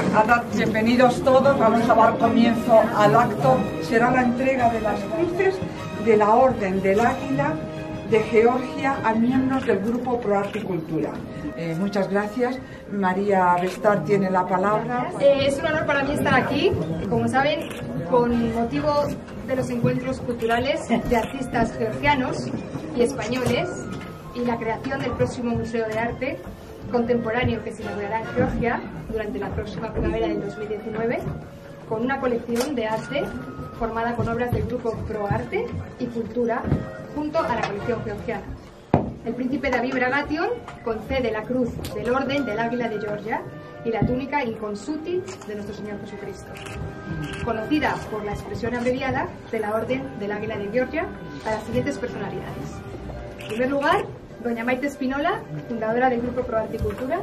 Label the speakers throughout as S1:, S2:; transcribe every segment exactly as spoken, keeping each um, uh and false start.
S1: A dar, bienvenidos todos, vamos a dar comienzo al acto. Será la entrega de las cruces de la Orden del Águila de Georgia a miembros del Grupo Pro Arte y Cultura. Eh, muchas gracias. María Bestar tiene la palabra.
S2: Eh, es un honor para mí estar aquí, como saben, con motivo de los encuentros culturales de artistas georgianos y españoles y la creación del próximo Museo de Arte Contemporáneo que se inaugurará en Georgia durante la próxima primavera del dos mil diecinueve, con una colección de arte formada con obras del Grupo Pro Arte y Cultura junto a la colección georgiana. El príncipe David Bragation concede la cruz del Orden del Águila de Georgia y la túnica Inconsuti de nuestro Señor Jesucristo, conocida por la expresión abreviada de la Orden del Águila de Georgia, a las siguientes personalidades. En primer lugar, doña Maite Espinola, fundadora del Grupo Pro Arte y Cultura.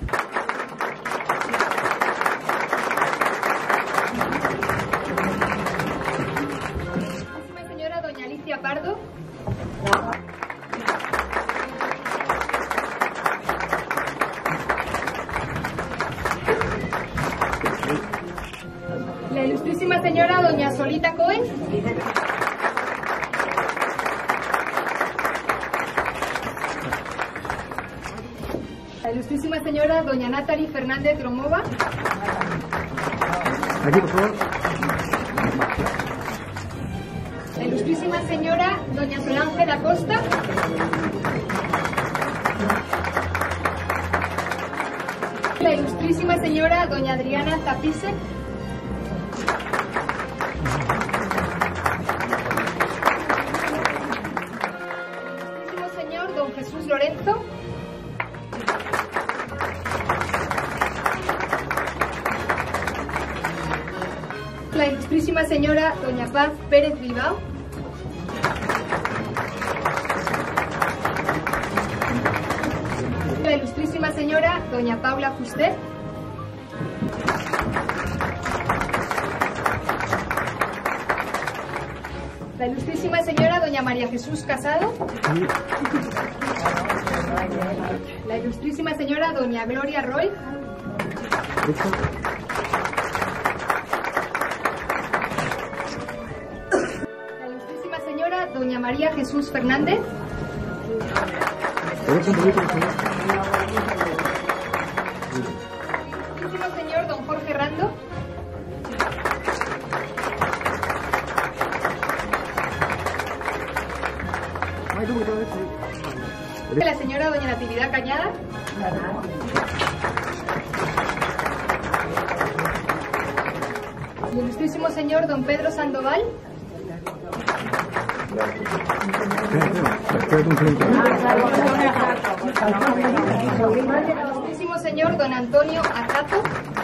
S2: La señora doña Alicia Pardo. La ilustrísima señora doña Solita Cohen. La ilustrísima señora doña Natalie Fernández Gromova.
S3: Aquí, por favor.
S2: La ilustrísima señora doña Solange da Costa. La ilustrísima señora doña Adriana Zapisek. El ilustrísimo señor don Jesús Lorenzo. La ilustrísima señora doña Paz Pérez Bilbao. La ilustrísima señora doña Paula Fuster. La ilustrísima señora doña María Jesús Casado. La ilustrísima señora doña Gloria Roy. La ilustrísima señora doña María Jesús Fernández. El ilustrísimo señor don Jorge Rando. La señora doña Natividad Cañada. El ilustrísimo señor don Pedro Sandoval. El ilustrísimo señor don Antonio Acato.